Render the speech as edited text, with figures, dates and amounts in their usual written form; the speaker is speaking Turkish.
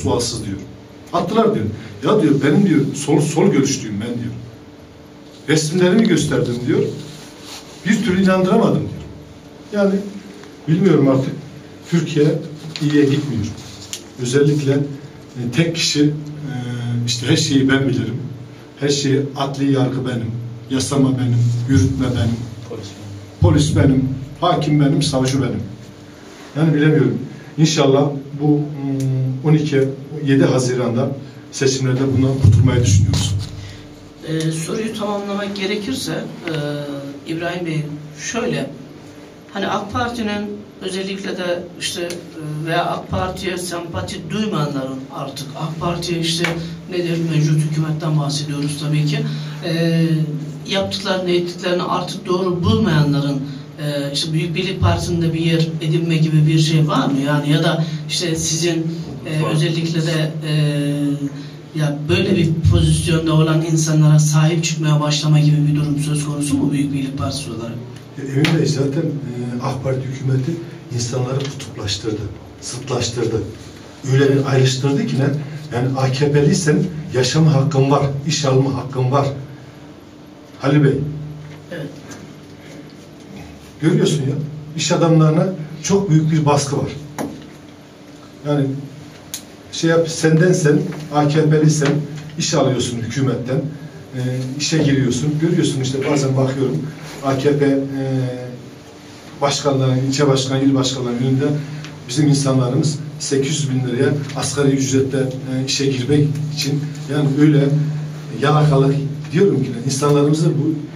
sualsız diyor. Attılar diyor. Ya diyor benim diyor sol görüşlüyüm ben diyor. Resimlerimi gösterdim diyor. Bir türlü inandıramadım diyor. Yani bilmiyorum artık Türkiye iyiye gitmiyor. Özellikle tek kişi işte her şeyi ben bilirim. Her şeyi adli yargı benim. Yasama benim. Yürütme benim. Polis benim. Hakim benim. Savcı benim. Yani bilemiyorum. İnşallah bu 7 Haziran'da seçimlerde bundan kurtulmayı düşünüyoruz. Soruyu tamamlamak gerekirse İbrahim Bey şöyle, hani AK Parti'nin özellikle de işte veya AK Parti'ye sempati duymayanların artık AK Parti'ye işte nedir mevcut hükümetten bahsediyoruz tabii ki, yaptıklarını ettiklerini artık doğru bulmayanların işte Büyük Birlik Partisi'nde bir yer edinme gibi bir şey var mı? Yani ya da işte sizin özellikle de ya böyle bir pozisyonda olan insanlara sahip çıkmaya başlama gibi bir durum söz konusu mu Büyük Birlik Partisi olarak? Emin Bey zaten AK Parti hükümeti insanları kutuplaştırdı, zıtlaştırdı. Öyle bir ayrıştırdı ki ne? Yani AKP'liysen yaşama hakkın var, iş alma hakkın var. Halil Bey. Evet. Görüyorsun ya, iş adamlarına çok büyük bir baskı var. Yani sendensen, AKP'liysen iş alıyorsun hükümetten, işe giriyorsun. Görüyorsun işte bazen bakıyorum AKP başkanları, ilçe başkanı, il başkanları önünde bizim insanlarımız 800 bin liraya asgari ücretle işe girmek için yani öyle yalakalık diyorum ki insanlarımızı bu